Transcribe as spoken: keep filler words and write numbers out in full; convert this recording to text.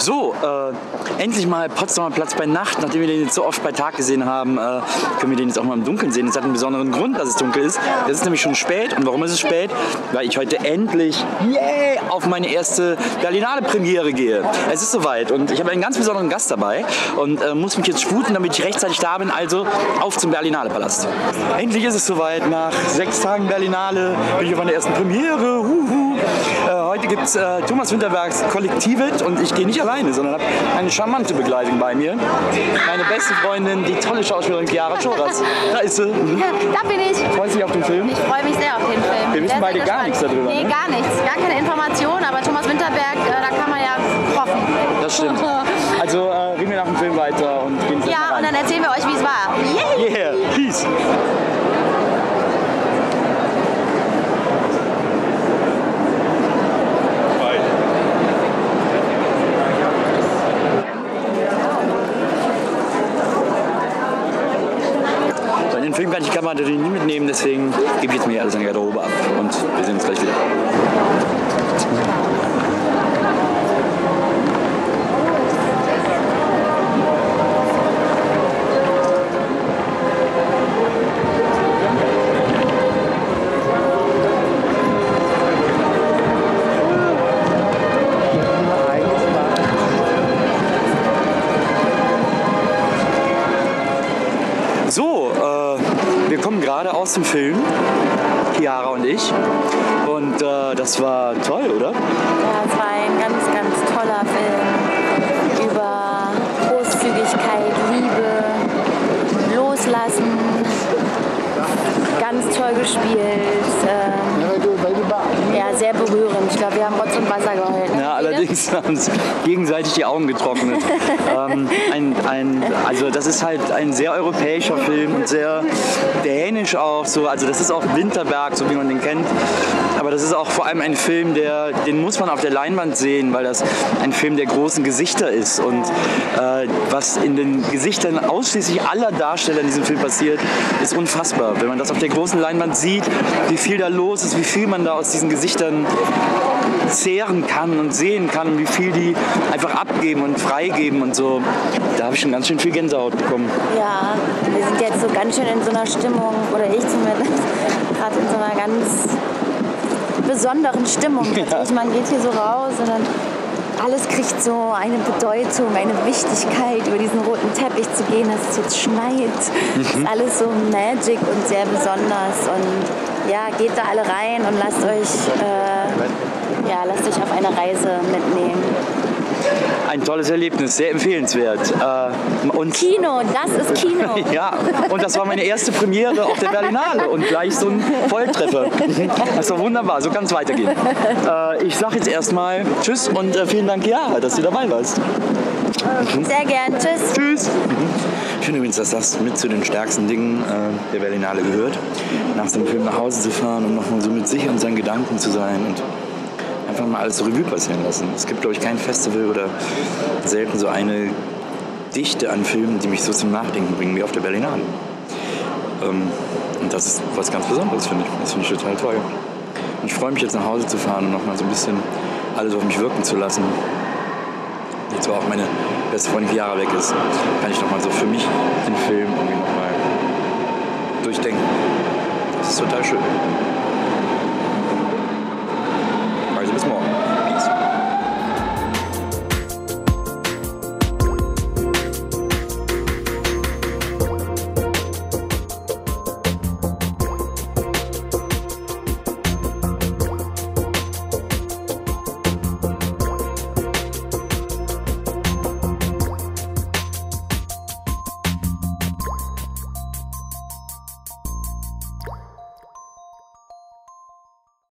So, äh, endlich mal Potsdamer Platz bei Nacht. Nachdem wir den jetzt so oft bei Tag gesehen haben, äh, können wir den jetzt auch mal im Dunkeln sehen. Das hat einen besonderen Grund, dass es dunkel ist. Es ist nämlich schon spät. Und warum ist es spät? Weil ich heute endlich yeah, auf meine erste Berlinale Premiere gehe. Es ist soweit und ich habe einen ganz besonderen Gast dabei und äh, muss mich jetzt sputen, damit ich rechtzeitig da bin. Also auf zum Berlinale Palast. Endlich ist es soweit. Nach sechs Tagen Berlinale bin ich auf meiner ersten Premiere. Huhu. Äh, heute gibt es äh, Thomas Winterbergs Kollektivet und ich gehe nicht alleine, sondern habe eine charmante Begleitung bei mir. Meine beste Freundin, die tolle Schauspielerin Chiara Schoras. Da ist sie. Mhm. Da bin ich. Freust du dich auf den Film? Ich freue mich sehr auf den Film. Wir wissen sehr, beide sehr gar nichts darüber. Nee, ne? gar nichts. Gar keine Information, aber Thomas Winterberg, äh, da kann man ja hoffen. Das stimmt. Also äh, reden wir nach dem Film weiter und gehen jetzt Ja, und dann erzählen wir euch, wie es war. Yay! Yeah, peace. Den Film kann ich die Kamera natürlich nie mitnehmen, deswegen gebe ich jetzt mir alles an die Garderobe ab und wir sehen uns gleich wieder. So, äh, wir kommen gerade aus dem Film, Chiara und ich. Und äh, das war toll, oder? Ja, es war ein ganz, ganz toller Film über Großzügigkeit, Liebe, Loslassen. Ganz toll gespielt. Ähm, ja, sehr berührend. Ich glaube, wir haben Rotz und Wasser geheult. Ja, allerdings haben uns gegenseitig die Augen getrocknet. ähm, ein, ein, also das ist halt ein sehr europäischer Film und sehr dänisch auch so. Also das ist auch Winterberg, so wie man den kennt. Aber das ist auch vor allem ein Film, der, den muss man auf der Leinwand sehen, weil das ein Film der großen Gesichter ist. Und äh, was in den Gesichtern ausschließlich aller Darsteller in diesem Film passiert, ist unfassbar. Wenn man das auf der großen Leinwand sieht, wie viel da los ist, wie viel man da aus diesen Gesichtern zehren kann und sehen kann und wie viel die einfach abgeben und freigeben und so. Da habe ich schon ganz schön viel Gänsehaut bekommen. Ja, wir sind jetzt so ganz schön in so einer Stimmung, oder ich zumindest, gerade in so einer ganz besonderen Stimmung. Ja. Also man geht hier so raus und dann alles kriegt so eine Bedeutung, eine Wichtigkeit, über diesen roten Teppich zu gehen, dass es jetzt schneit. Mhm. Das ist alles so magic und sehr besonders. Und ja, geht da alle rein und lasst euch, äh, ja, lasst euch auf eine Reise mitnehmen. Ein tolles Erlebnis, sehr empfehlenswert. Äh, und Kino, das ist Kino. Ja, und das war meine erste Premiere auf der Berlinale und gleich so ein Volltreffer. Das war wunderbar, so kann es weitergehen. Äh, ich sage jetzt erstmal Tschüss und äh, vielen Dank, ja, dass du dabei warst. Sehr gern, tschüss. Tschüss. Ich finde übrigens, dass das mit zu den stärksten Dingen äh, der Berlinale gehört, nach dem Film nach Hause zu fahren und nochmal so mit sich und seinen Gedanken zu sein und einfach mal alles Revue passieren lassen. Es gibt, glaube ich, kein Festival oder selten so eine Dichte an Filmen, die mich so zum Nachdenken bringen wie auf der Berlinale. Ähm, und das ist was ganz Besonderes, finde ich. Das finde ich total toll. Und ich freue mich jetzt nach Hause zu fahren und nochmal so ein bisschen alles auf mich wirken zu lassen. Jetzt, wo auch meine beste Freundin Chiara weg ist, kann ich nochmal so für mich den Film irgendwie nochmal durchdenken. Das ist total schön.